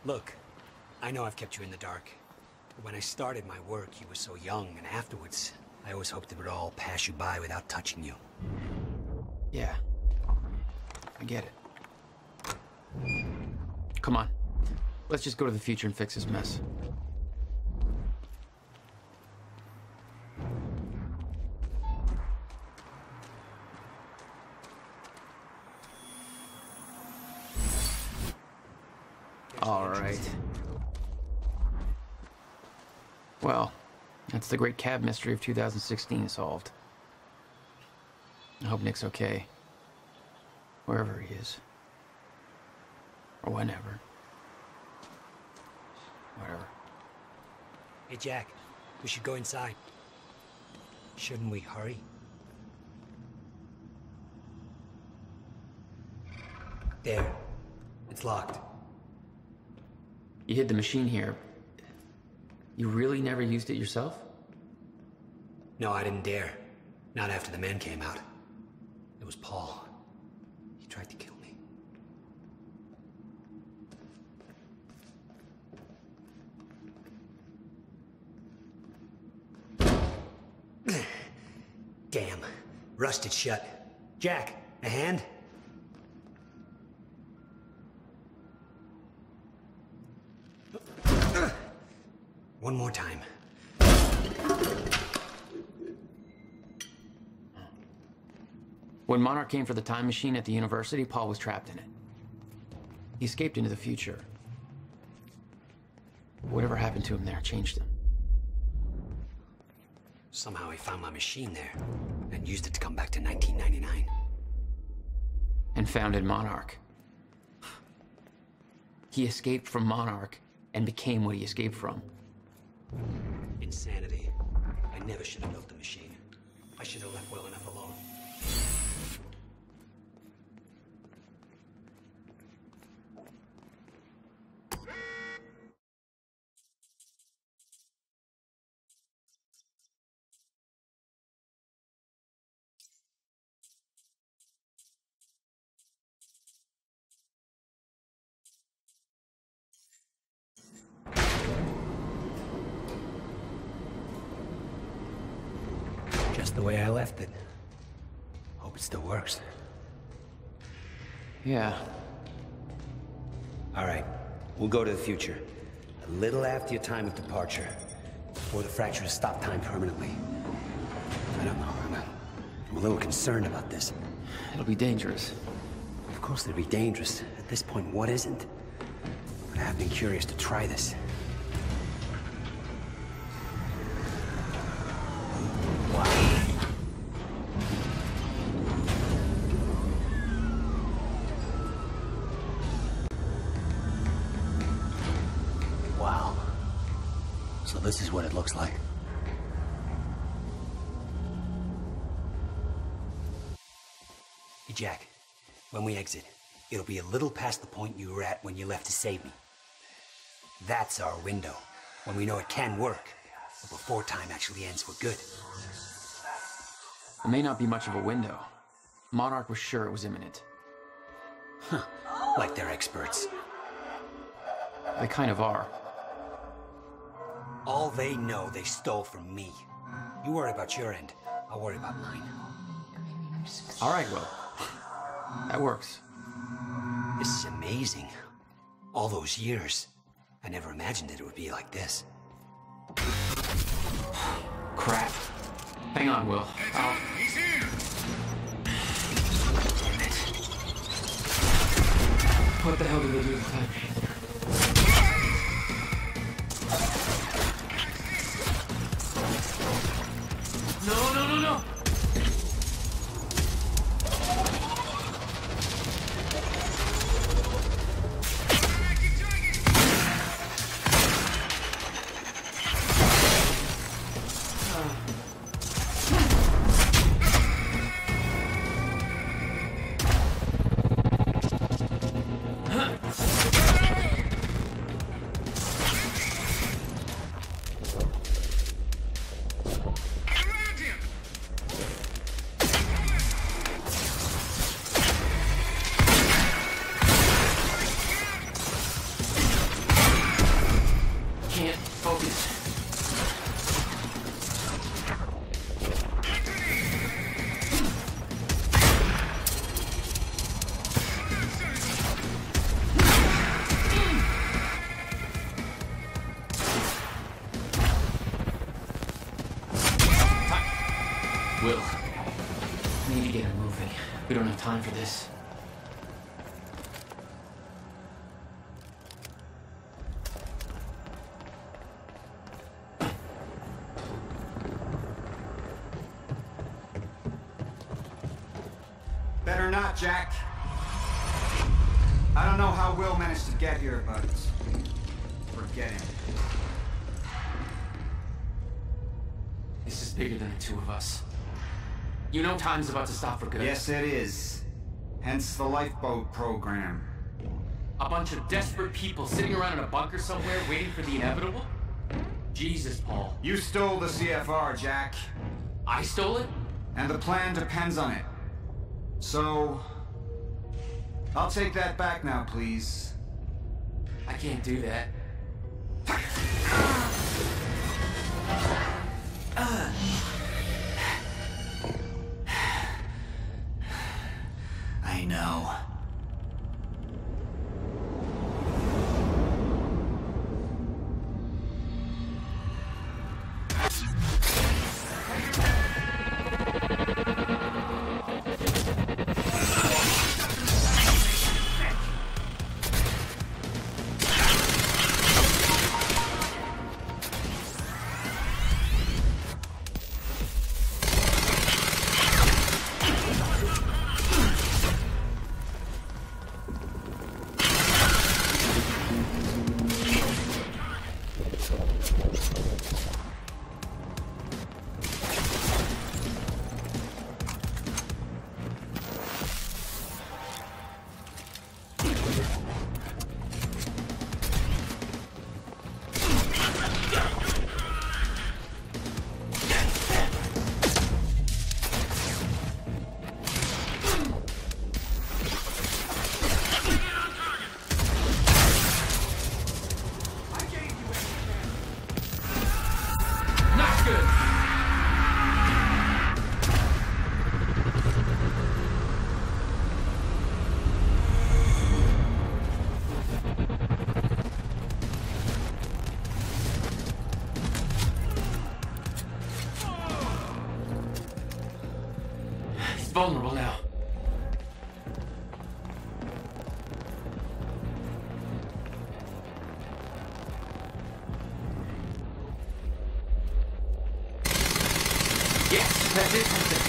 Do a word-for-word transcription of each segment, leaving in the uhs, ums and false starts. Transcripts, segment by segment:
Look, I know I've kept you in the dark. But when I started my work, you were so young, and afterwards, I always hoped it would all pass you by without touching you. Yeah. I get it. Come on. Let's just go to the future and fix this mess. All right. Well, that's the great cab mystery of two thousand sixteen solved. I hope Nick's okay. Wherever he is. Or whenever. Whatever. Hey, Jack. We should go inside. Shouldn't we hurry? There. It's locked. You hid the machine here. You really never used it yourself? No, I didn't dare. Not after the men came out. It was Paul. He tried to kill me. Damn. Rusted shut. Jack, a hand? One more time. When Monarch came for the time machine at the university, Paul was trapped in it. He escaped into the future. Whatever happened to him there changed him. Somehow he found my machine there and used it to come back to nineteen ninety-nine. And founded Monarch. He escaped from Monarch and became what he escaped from. Insanity. I never should have built the machine. I should have left well enough alone. Just the way I left it. Hope it still works. Yeah. All right, we'll go to the future. A little after your time of departure. Before the fracture has stopped time permanently. I don't know, I'm a, I'm a little concerned about this. It'll be dangerous. Of course it'll be dangerous. At this point, what isn't? But I have been curious to try this. This is what it looks like. Hey, Jack. When we exit, it'll be a little past the point you were at when you left to save me. That's our window, when we know it can work, but before time actually ends for good. It may not be much of a window. Monarch was sure it was imminent. Huh. Like they're experts. They kind of are. All they know they stole from me. You worry about your end, I'll worry about mine. All right, Will. That works. This is amazing. All those years. I never imagined that it would be like this. Crap. Hang on, Will. I'll... What the hell did they do this time? No, no, no, no! Will, we need to get him moving. We don't have time for this. Better not, Jack. I don't know how Will managed to get here, but forget him. This is bigger than the two of us. You know time's about to stop for good. Yes, it is. Hence the lifeboat program. A bunch of desperate people sitting around in a bunker somewhere waiting for the inevitable? Jesus, Paul. You stole the C F R, Jack. I stole it? And the plan depends on it. So... I'll take that back now, please. I can't do that. I know. Vulnerable now. Yes, that's it. That's it.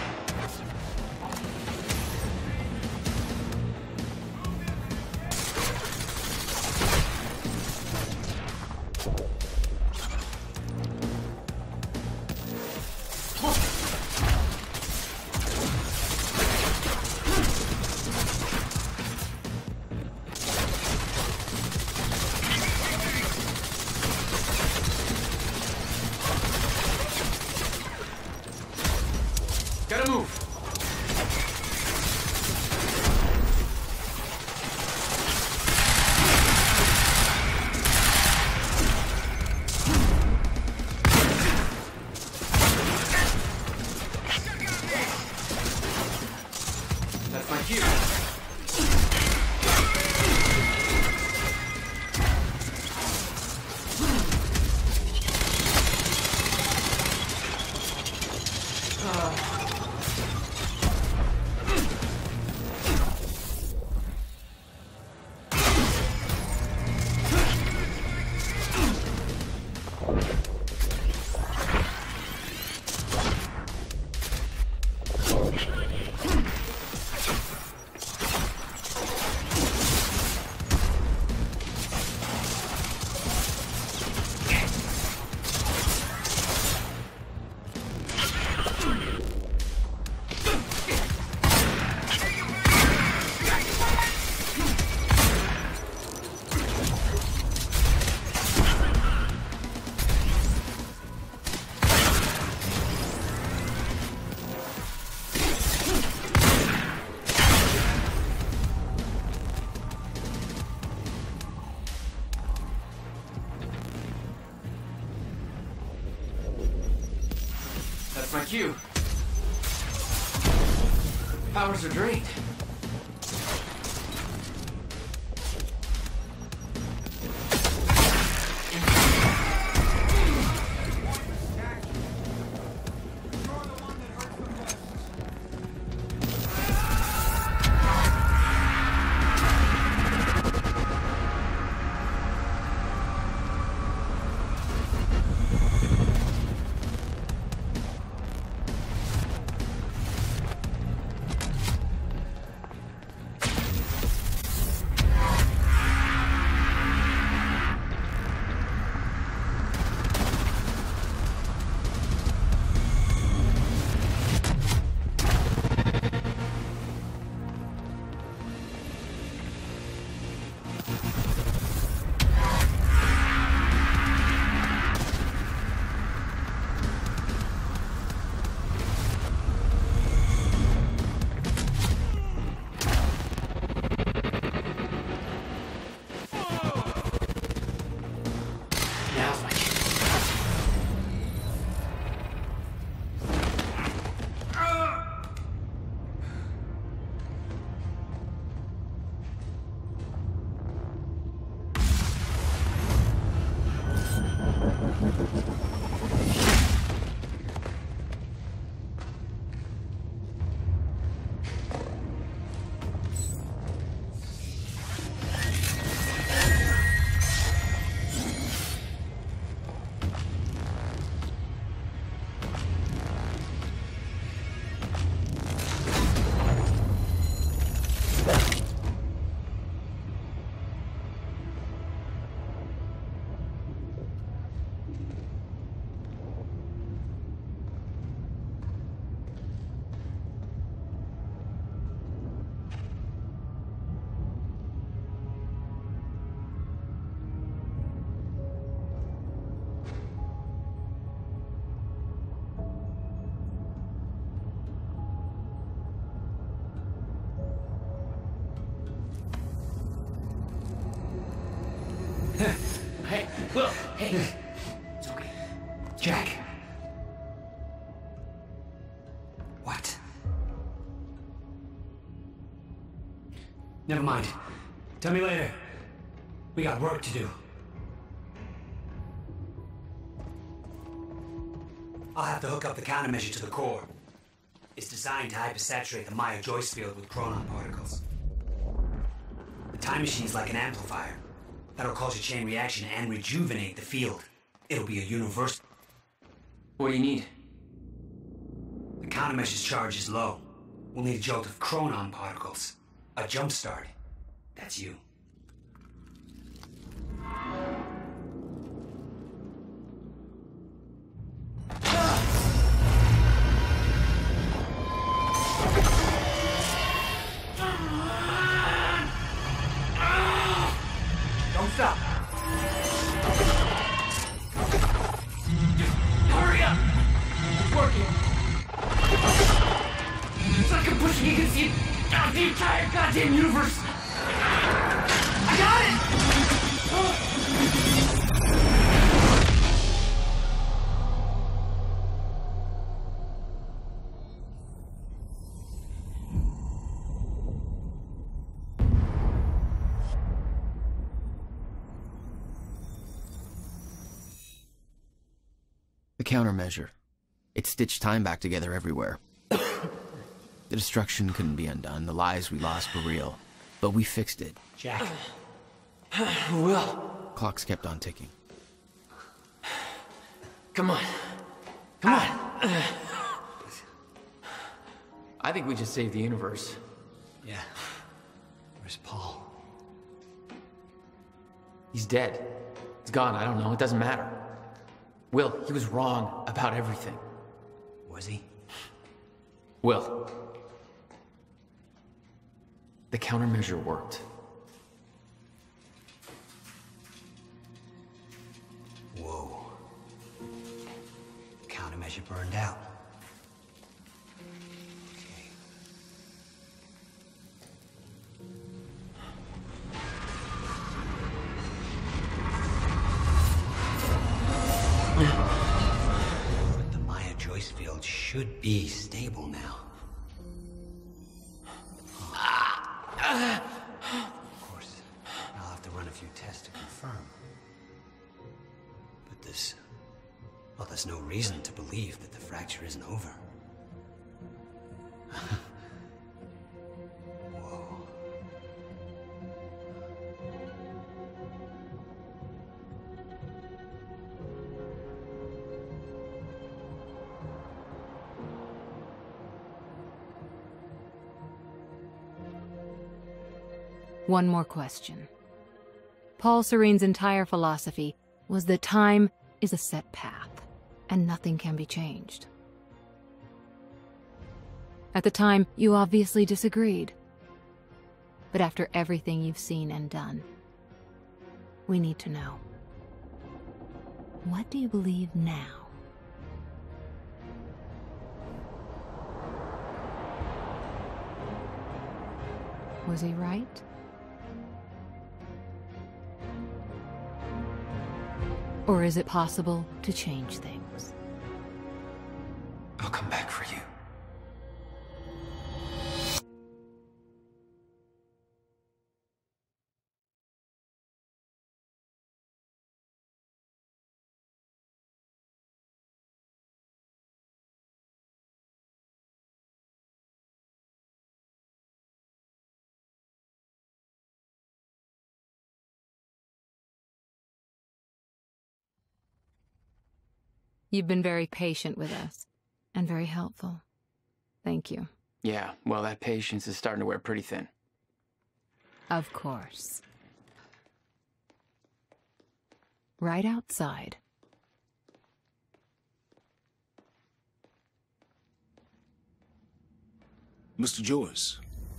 Gotta move. That's my cue. That's my cue. Powers are drained. You're the one that hurt Hey, Will, hey. It's okay. Jack. What? Never mind. Tell me later. We got work to do. I'll have to hook up the countermeasure to the core. It's designed to hypersaturate the Maya Joyce field with chronon particles. The time machine's like an amplifier. That'll cause a chain reaction and rejuvenate the field. It'll be a universal. What do you need? The countermeasure's charge is low. We'll need a jolt of chronon particles. A jump start. That's you. Don't stop. Just hurry up. It's working. It's like I'm pushing against the, uh, the entire goddamn universe. I got it. The countermeasure. It stitched time back together everywhere. The destruction couldn't be undone. The lives we lost were real. But we fixed it. Jack. Will. Clocks kept on ticking. Come on. Come on. I think we just saved the universe. Yeah. Where's Paul? He's dead. He's gone. I don't know. It doesn't matter. Will, he was wrong about everything. Was he? Will. The countermeasure worked. Whoa. Countermeasure burned out. Okay. But the Maya Joyce field should be stable now. Of course, I'll have to run a few tests to confirm. But this... well, there's no reason to believe that the fracture isn't over. Whoa. One more question. Paul Serene's entire philosophy was that time is a set path, and nothing can be changed. At the time, you obviously disagreed. But after everything you've seen and done, we need to know. What do you believe now? Was he right? Or is it possible to change things? I'll come back for you. You've been very patient with us, and very helpful. Thank you. Yeah, well, that patience is starting to wear pretty thin. Of course. Right outside. Mister Joyce.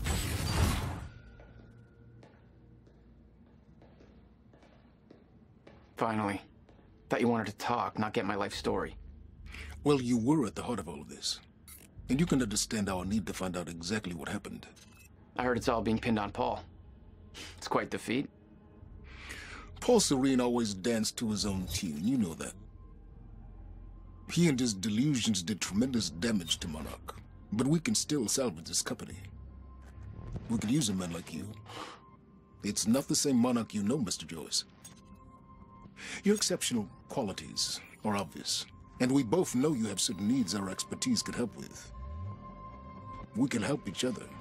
Finally. Thought you wanted to talk, not get my life story. Well, you were at the heart of all of this. And you can understand our need to find out exactly what happened. I heard it's all being pinned on Paul. It's quite the feat. Paul Serene always danced to his own tune, you know that. He and his delusions did tremendous damage to Monarch. But we can still salvage this company. We could use a man like you. It's not the same Monarch you know, Mister Joyce. Your exceptional qualities are obvious, and we both know you have certain needs our expertise could help with. We can help each other.